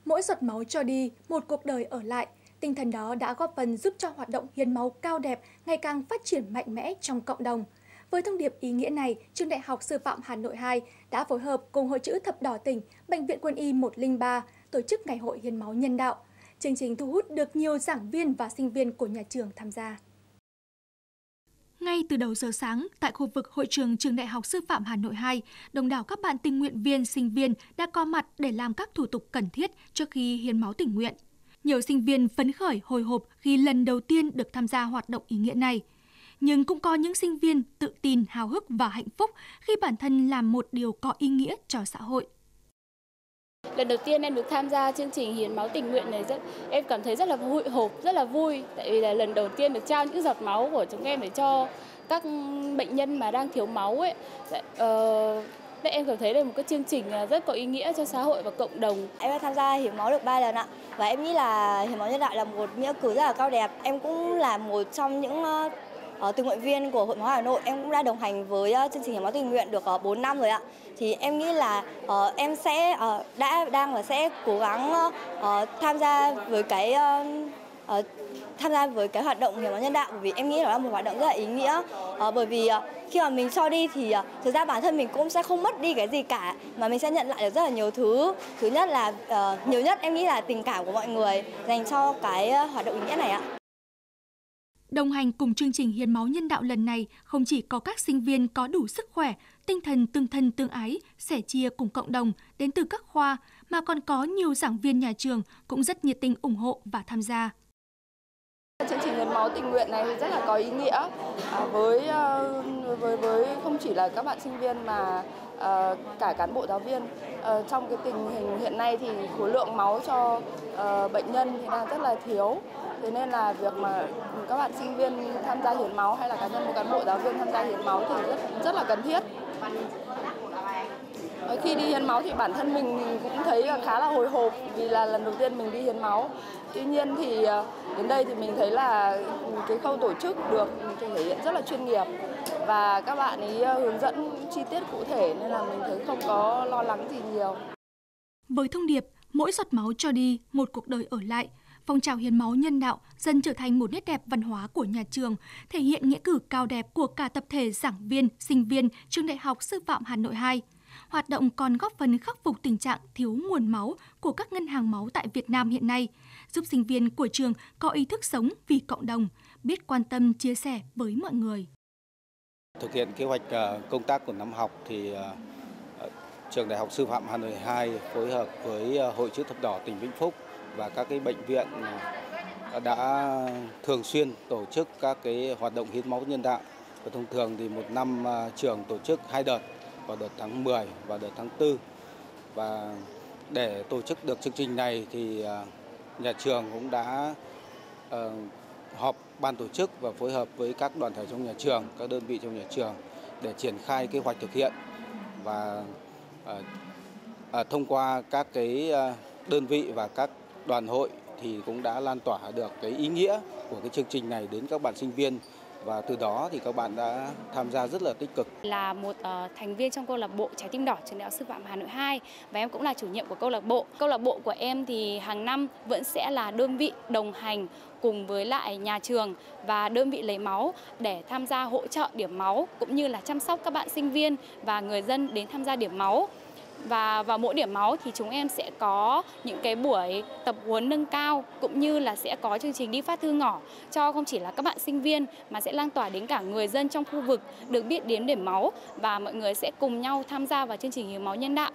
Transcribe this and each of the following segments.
Mỗi giọt máu cho đi, một cuộc đời ở lại. Tinh thần đó đã góp phần giúp cho hoạt động hiến máu cao đẹp ngày càng phát triển mạnh mẽ trong cộng đồng. Với thông điệp ý nghĩa này, Trường Đại học Sư phạm Hà Nội 2 đã phối hợp cùng Hội chữ thập đỏ tỉnh, Bệnh viện Quân y 103 tổ chức Ngày hội hiến máu nhân đạo. Chương trình thu hút được nhiều giảng viên và sinh viên của nhà trường tham gia. Ngay từ đầu giờ sáng, tại khu vực hội trường Trường Đại học Sư phạm Hà Nội 2, đông đảo các bạn tình nguyện viên, sinh viên đã có mặt để làm các thủ tục cần thiết trước khi hiến máu tình nguyện. Nhiều sinh viên phấn khởi hồi hộp khi lần đầu tiên được tham gia hoạt động ý nghĩa này. Nhưng cũng có những sinh viên tự tin, háo hức và hạnh phúc khi bản thân làm một điều có ý nghĩa cho xã hội. Lần đầu tiên em được tham gia chương trình hiến máu tình nguyện này, em cảm thấy rất là hồi hộp, rất là vui. Tại vì là lần đầu tiên được trao những giọt máu của chúng em để cho các bệnh nhân mà đang thiếu máu ấy. Em cảm thấy đây là một cái chương trình rất có ý nghĩa cho xã hội và cộng đồng. Em đã tham gia hiến máu được 3 lần ạ. Và em nghĩ là hiến máu nhân đạo là một nghĩa cử rất là cao đẹp. Em cũng là một trong những tình nguyện viên của Hội máu Hà Nội. Em cũng đã đồng hành với chương trình hiến máu tình nguyện được 4 năm rồi ạ. Thì em nghĩ là em sẽ đang và sẽ cố gắng tham gia với cái hoạt động hiến máu nhân đạo, bởi vì em nghĩ đó là một hoạt động rất là ý nghĩa. Bởi vì khi mà mình cho đi thì thực ra bản thân mình cũng sẽ không mất đi cái gì cả, mà mình sẽ nhận lại được rất là nhiều thứ. Thứ nhất là nhiều nhất em nghĩ là tình cảm của mọi người dành cho cái hoạt động ý nghĩa này ạ. Đồng hành cùng chương trình hiến máu nhân đạo lần này không chỉ có các sinh viên có đủ sức khỏe, tinh thần tương thân tương ái, sẻ chia cùng cộng đồng đến từ các khoa, mà còn có nhiều giảng viên nhà trường cũng rất nhiệt tình ủng hộ và tham gia. Chương trình hiến máu tình nguyện này rất là có ý nghĩa với không chỉ là các bạn sinh viên mà cả cán bộ giáo viên. Trong cái tình hình hiện nay thì khối lượng máu cho bệnh nhân thì đang rất là thiếu. Thế nên là việc mà các bạn sinh viên tham gia hiến máu hay là cá nhân một cán bộ giáo viên tham gia hiến máu thì rất là cần thiết. Khi đi hiến máu thì bản thân mình cũng thấy khá là hồi hộp vì là lần đầu tiên mình đi hiến máu. Tuy nhiên thì đến đây thì mình thấy là cái khâu tổ chức được thể hiện rất là chuyên nghiệp và các bạn ấy hướng dẫn chi tiết cụ thể nên là mình thấy không có lo lắng gì nhiều. Với thông điệp mỗi giọt máu cho đi, một cuộc đời ở lại, phong trào hiến máu nhân đạo dần trở thành một nét đẹp văn hóa của nhà trường, thể hiện nghĩa cử cao đẹp của cả tập thể giảng viên, sinh viên Trường Đại học Sư phạm Hà Nội 2. Hoạt động còn góp phần khắc phục tình trạng thiếu nguồn máu của các ngân hàng máu tại Việt Nam hiện nay, giúp sinh viên của trường có ý thức sống vì cộng đồng, biết quan tâm chia sẻ với mọi người. Thực hiện kế hoạch công tác của năm học thì Trường Đại học Sư phạm Hà Nội 2 phối hợp với Hội chữ thập đỏ tỉnh Vĩnh Phúc và các cái bệnh viện đã thường xuyên tổ chức các cái hoạt động hiến máu nhân đạo. Và thông thường thì một năm trường tổ chức 2 đợt, vào đợt tháng 10 và đợt tháng 4. Và để tổ chức được chương trình này thì nhà trường cũng đã họp ban tổ chức và phối hợp với các đoàn thể trong nhà trường, các đơn vị trong nhà trường để triển khai kế hoạch thực hiện. Và thông qua các cái đơn vị và các đoàn hội thì cũng đã lan tỏa được cái ý nghĩa của cái chương trình này đến các bạn sinh viên. Và từ đó thì các bạn đã tham gia rất là tích cực. Là một thành viên trong câu lạc bộ Trái tim đỏ Trường Đại học Sư phạm Hà Nội 2 và em cũng là chủ nhiệm của câu lạc bộ. Câu lạc bộ của em thì hàng năm vẫn sẽ là đơn vị đồng hành cùng với lại nhà trường và đơn vị lấy máu để tham gia hỗ trợ điểm máu cũng như là chăm sóc các bạn sinh viên và người dân đến tham gia điểm máu. Và vào mỗi điểm máu thì chúng em sẽ có những cái buổi tập huấn nâng cao cũng như là sẽ có chương trình đi phát thư ngỏ cho không chỉ là các bạn sinh viên mà sẽ lan tỏa đến cả người dân trong khu vực được biết đến điểm máu và mọi người sẽ cùng nhau tham gia vào chương trình hiến máu nhân đạo.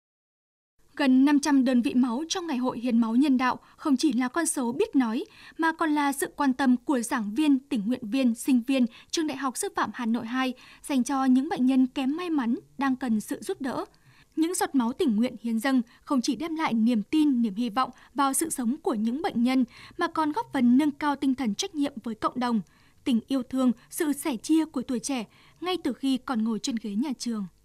Gần 500 đơn vị máu trong Ngày hội hiến máu nhân đạo không chỉ là con số biết nói mà còn là sự quan tâm của giảng viên, tình nguyện viên, sinh viên Trường Đại học Sư phạm Hà Nội 2 dành cho những bệnh nhân kém may mắn đang cần sự giúp đỡ. Những giọt máu tình nguyện hiến dâng không chỉ đem lại niềm tin, niềm hy vọng vào sự sống của những bệnh nhân, mà còn góp phần nâng cao tinh thần trách nhiệm với cộng đồng, tình yêu thương, sự sẻ chia của tuổi trẻ ngay từ khi còn ngồi trên ghế nhà trường.